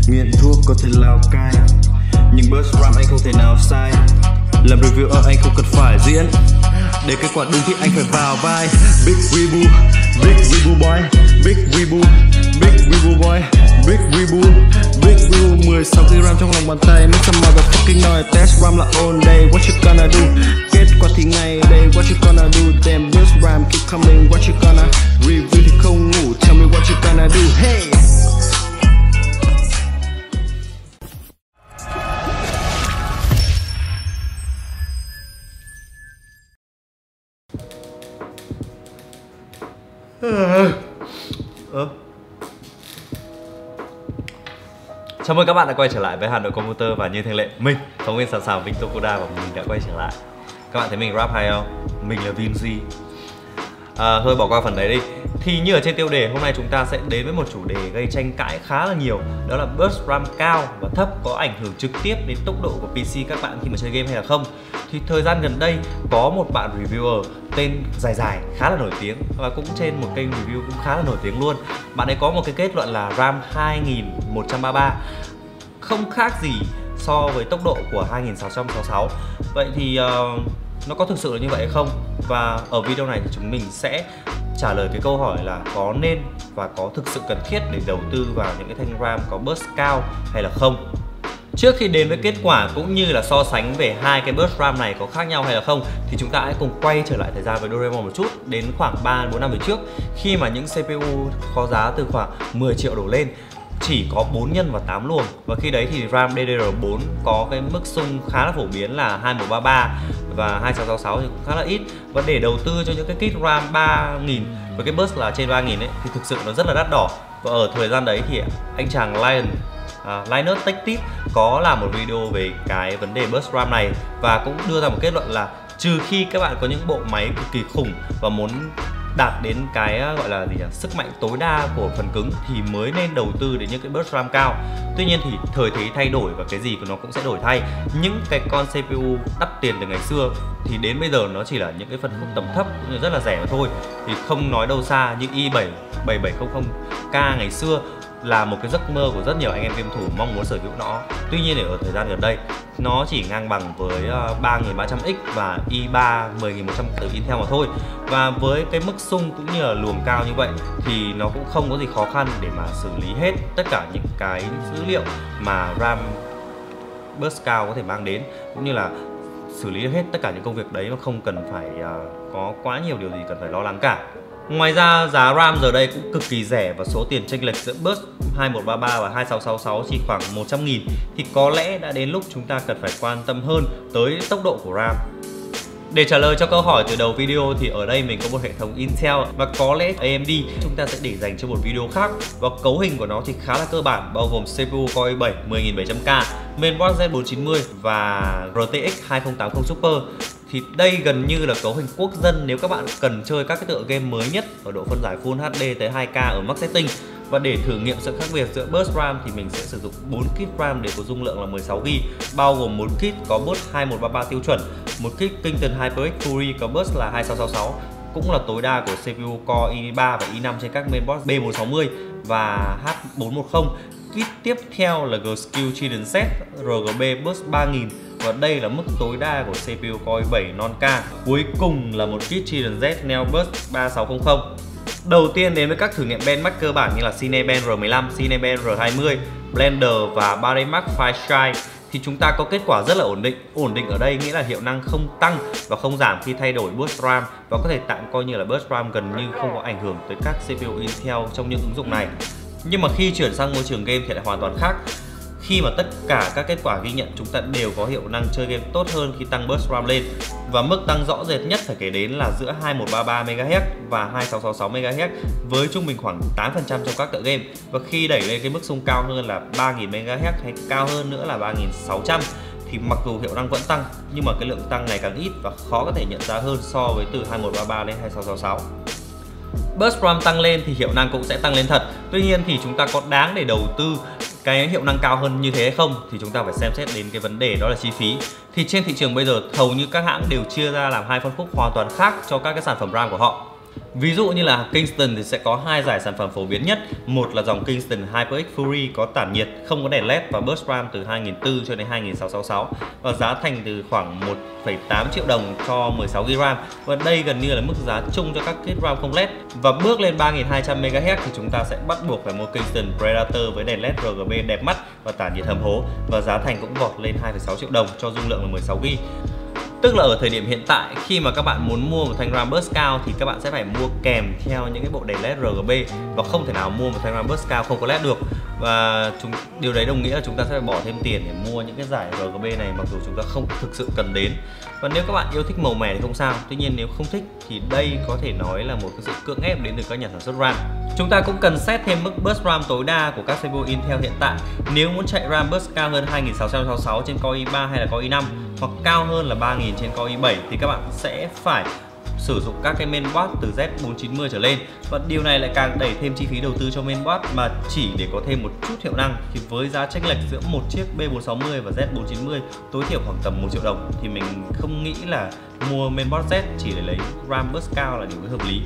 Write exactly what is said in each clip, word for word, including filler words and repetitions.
nghiện thuốc có thể lao cai, nhưng burst RAM anh không thể nào sai. Làm reviewer anh không cần phải diễn, để kết quả đúng thì anh phải vào vai. Big Weebu, Big Weebu boy, Big Weebu, Big Weebu boy, Big Weebu, Big Weebu. Mười sáu ki lô gam trong lòng bàn tay, make some motherfucking noise. Test RAM là all day, what you gonna do? Kết quả thì ngày đây, what you gonna do? Damn, this RAM keep coming, what you gonna review thì không ngủ, tell me what you gonna do? Hey! Ờ. Chào mừng các bạn đã quay trở lại với Hà Nội Computer, và như thường lệ, mình, phóng viên sẵn sàng Vinh Tokoda, và mình đã quay trở lại. Các bạn thấy mình rap hay không? Mình là Vinzy. À, thôi bỏ qua phần đấy đi. Thì như ở trên tiêu đề, hôm nay chúng ta sẽ đến với một chủ đề gây tranh cãi khá là nhiều. Đó là burst RAM cao và thấp có ảnh hưởng trực tiếp đến tốc độ của pê xê các bạn khi mà chơi game hay là không. Thì thời gian gần đây có một bạn reviewer tên dài dài khá là nổi tiếng, và cũng trên một kênh review cũng khá là nổi tiếng luôn. Bạn ấy có một cái kết luận là RAM hai nghìn một trăm ba mươi ba không khác gì so với tốc độ của hai nghìn sáu trăm sáu mươi sáu. Vậy thì uh, nó có thực sự là như vậy hay không? Và ở video này thì chúng mình sẽ trả lời cái câu hỏi là có nên và có thực sự cần thiết để đầu tư vào những cái thanh RAM có burst cao hay là không. Trước khi đến với kết quả cũng như là so sánh về hai cái burst RAM này có khác nhau hay là không, thì chúng ta hãy cùng quay trở lại thời gian với Doraemon một chút, đến khoảng ba bốn năm về trước, khi mà những xê pê u có giá từ khoảng mười triệu đổ lên, chỉ có bốn nhân và tám luồng. Và khi đấy thì RAM đê đê rờ bốn có cái mức xung khá là phổ biến là hai một ba ba và hai sáu sáu sáu thì cũng khá là ít. Và để đầu tư cho những cái kit RAM ba nghìn với cái burst là trên ba nghìn ấy thì thực sự nó rất là đắt đỏ. Và ở thời gian đấy thì anh chàng Lion Uh, Linus Tech Tip có làm một video về cái vấn đề burst RAM này, và cũng đưa ra một kết luận là trừ khi các bạn có những bộ máy cực kỳ khủng và muốn đạt đến cái gọi là gì nhỉ? Sức mạnh tối đa của phần cứng thì mới nên đầu tư đến những cái burst RAM cao. Tuy nhiên thì thời thế thay đổi và cái gì của nó cũng sẽ đổi thay. Những cái con xê pê u đắt tiền từ ngày xưa thì đến bây giờ nó chỉ là những cái phân khúc tầm thấp cũng như rất là rẻ mà thôi. Thì không nói đâu xa, những i bảy bảy bảy không không K ngày xưa là một cái giấc mơ của rất nhiều anh em game thủ mong muốn sở hữu nó. Tuy nhiên ở thời gian gần đây nó chỉ ngang bằng với ba nghìn ba trăm X và i ba mười nghìn một trăm từ Intel mà thôi. Và với cái mức xung cũng như là luồng cao như vậy thì nó cũng không có gì khó khăn để mà xử lý hết tất cả những cái dữ liệu mà RAM burst cao có thể mang đến, cũng như là xử lý hết tất cả những công việc đấy mà không cần phải uh, có quá nhiều điều gì cần phải lo lắng cả. Ngoài ra giá RAM giờ đây cũng cực kỳ rẻ, và số tiền chênh lệch giữa burst hai một ba ba và hai sáu sáu sáu chỉ khoảng một trăm nghìn, thì có lẽ đã đến lúc chúng ta cần phải quan tâm hơn tới tốc độ của RAM. Để trả lời cho câu hỏi từ đầu video thì ở đây mình có một hệ thống Intel, và có lẽ a em đê chúng ta sẽ để dành cho một video khác. Và cấu hình của nó thì khá là cơ bản, bao gồm xê pê u Core i bảy mười nghìn bảy trăm K, mainboard Z bốn chín mươi và rờ tê ích hai không tám không Super. Thì đây gần như là cấu hình quốc dân nếu các bạn cần chơi các cái tựa game mới nhất ở độ phân giải Full hát đê tới hai K ở max setting. Và để thử nghiệm sự khác biệt giữa burst RAM thì mình sẽ sử dụng bốn kit RAM để có dung lượng là mười sáu gi ga bai, bao gồm một kit có burst hai một ba ba tiêu chuẩn, một kit Kingston HyperX Fury có burst là hai sáu sáu sáu, cũng là tối đa của xê pê u Core i ba và i năm trên các mainboard B bốn sáu mươi và H bốn một không. Kit tiếp theo là G-Skill Trident Z rờ giê bê burst ba nghìn, và đây là mức tối đa của xê pê u Core i bảy non-K. Cuối cùng là một kit Trident Z Neo burst ba sáu không không. Đầu tiên đến với các thử nghiệm benchmark cơ bản như là Cinebench R mười lăm, Cinebench R hai mươi, Blender và Baremax Fireshine thì chúng ta có kết quả rất là ổn định. Ổn định ở đây nghĩa là hiệu năng không tăng và không giảm khi thay đổi burst RAM, và có thể tạm coi như là burst RAM gần như không có ảnh hưởng tới các xê pê u Intel trong những ứng dụng này. Nhưng mà khi chuyển sang môi trường game thì lại hoàn toàn khác. Khi mà tất cả các kết quả ghi nhận chúng ta đều có hiệu năng chơi game tốt hơn khi tăng burst RAM lên. Và mức tăng rõ rệt nhất phải kể đến là giữa hai một ba ba mê ga héc và hai sáu sáu sáu mê ga héc với trung bình khoảng tám phần trăm trong các tựa game. Và khi đẩy lên cái mức xung cao hơn là ba nghìn mê ga héc hay cao hơn nữa là ba nghìn sáu trăm thì mặc dù hiệu năng vẫn tăng, nhưng mà cái lượng tăng ngày càng ít và khó có thể nhận ra hơn so với từ hai một ba ba lên hai sáu sáu sáu. Burst RAM tăng lên thì hiệu năng cũng sẽ tăng lên thật. Tuy nhiên thì chúng ta có đáng để đầu tư cái hiệu năng cao hơn như thế hay không thì chúng ta phải xem xét đến cái vấn đề đó là chi phí. Thì trên thị trường bây giờ hầu như các hãng đều chia ra làm hai phân khúc hoàn toàn khác cho các cái sản phẩm RAM của họ. Ví dụ như là Kingston thì sẽ có hai giải sản phẩm phổ biến nhất. Một là dòng Kingston HyperX Fury có tản nhiệt, không có đèn led và burst RAM từ hai nghìn bốn trăm cho đến hai nghìn sáu trăm sáu mươi sáu và giá thành từ khoảng một phẩy tám triệu đồng cho mười sáu gi-ga-bai RAM. Và đây gần như là mức giá chung cho các kit RAM không led. Và bước lên ba nghìn hai trăm mê ga héc thì chúng ta sẽ bắt buộc phải mua Kingston Predator với đèn led rờ giê bê đẹp mắt và tản nhiệt hầm hố, và giá thành cũng vọt lên hai phẩy sáu triệu đồng cho dung lượng là mười sáu gi-ga-bai. Tức là ở thời điểm hiện tại, khi mà các bạn muốn mua một thanh RAM burst cao thì các bạn sẽ phải mua kèm theo những cái bộ đèn led rờ giê bê, và không thể nào mua một thanh RAM burst cao không có led được. Và chúng, điều đấy đồng nghĩa là chúng ta sẽ phải bỏ thêm tiền để mua những cái giải rờ giê bê này mặc dù chúng ta không thực sự cần đến. Và nếu các bạn yêu thích màu mè thì không sao, tuy nhiên nếu không thích thì đây có thể nói là một cái sự cưỡng ép đến từ các nhà sản xuất RAM. Chúng ta cũng cần set thêm mức burst RAM tối đa của các xê pê u Intel hiện tại. Nếu muốn chạy RAM burst cao hơn hai nghìn sáu trăm sáu mươi sáu trên Core i ba hay là Core i năm, hoặc cao hơn là ba nghìn trên Core i bảy, thì các bạn sẽ phải sử dụng các cái mainboard từ Z bốn chín mươi trở lên. Và điều này lại càng đẩy thêm chi phí đầu tư cho mainboard, mà chỉ để có thêm một chút hiệu năng thì với giá chênh lệch giữa một chiếc B bốn sáu mươi và Z bốn chín mươi tối thiểu khoảng tầm một triệu đồng thì mình không nghĩ là mua mainboard Z chỉ để lấy RAM burst cao là điều hợp lý.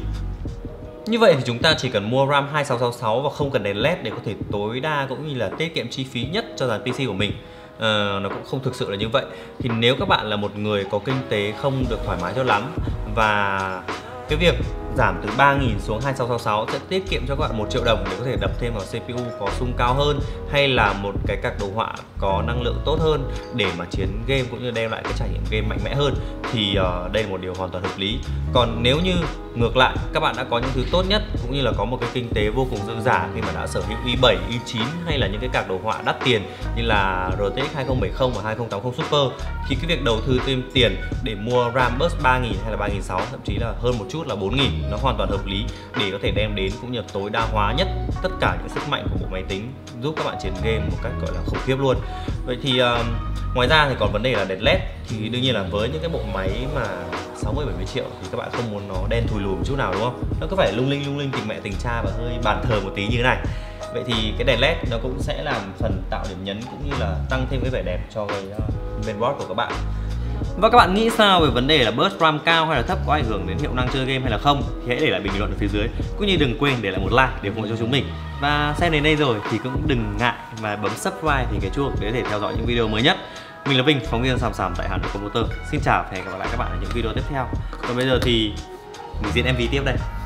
Như vậy thì chúng ta chỉ cần mua RAM hai sáu sáu sáu và không cần đèn led để có thể tối đa cũng như là tiết kiệm chi phí nhất cho dàn pê xê của mình. Uh, nó cũng không thực sự là như vậy. Thì nếu các bạn là một người có kinh tế không được thoải mái cho lắm, và cái việc giảm từ ba nghìn xuống hai sáu sáu sáu sẽ tiết kiệm cho các bạn một triệu đồng để có thể đập thêm vào xê pê u có xung cao hơn, hay là một cái card đồ họa có năng lượng tốt hơn để mà chiến game cũng như đem lại cái trải nghiệm game mạnh mẽ hơn, thì uh, đây là một điều hoàn toàn hợp lý. Còn nếu như ngược lại, các bạn đã có những thứ tốt nhất cũng như là có một cái kinh tế vô cùng dư giả khi mà đã sở hữu i bảy, i chín hay là những cái card đồ họa đắt tiền như là rờ tê ích hai không bảy không và hai không tám không Super, thì cái việc đầu tư thêm tiền để mua RAM burst ba nghìn hay là ba nghìn sáu trăm, thậm chí là hơn một chút là bốn nghìn, nó hoàn toàn hợp lý để có thể đem đến cũng như tối đa hóa nhất tất cả những sức mạnh của bộ máy tính, giúp các bạn chiến game một cách gọi là khủng khiếp luôn. Vậy thì uh, ngoài ra thì còn vấn đề là đèn led, thì đương nhiên là với những cái bộ máy mà sáu mươi bảy mươi triệu thì các bạn không muốn nó đen thùi lùi một chút nào, đúng không? Nó có phải lung linh lung linh tình mẹ tình cha và hơi bàn thờ một tí như thế này. Vậy thì cái đèn led nó cũng sẽ làm phần tạo điểm nhấn cũng như là tăng thêm cái vẻ đẹp cho cái uh, mainboard của các bạn. Và các bạn nghĩ sao về vấn đề là burst RAM cao hay là thấp có ảnh hưởng đến hiệu năng chơi game hay là không? Thì hãy để lại bình luận ở phía dưới. Cũng như đừng quên để lại một like để ủng hộ cho chúng mình. Và xem đến đây rồi thì cũng đừng ngại và bấm subscribe thì cái chuông để có thể theo dõi những video mới nhất. Mình là Vinh, phóng viên Sàm Sàm tại Hà Nội Computer. Xin chào và hẹn gặp lại các bạn ở những video tiếp theo. Còn bây giờ thì mình diễn em vê tiếp đây.